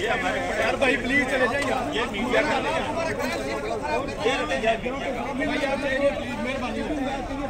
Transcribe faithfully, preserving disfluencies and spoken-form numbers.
यार भाई प्लीज चले जाइए यार, ये मीडिया का नहीं है।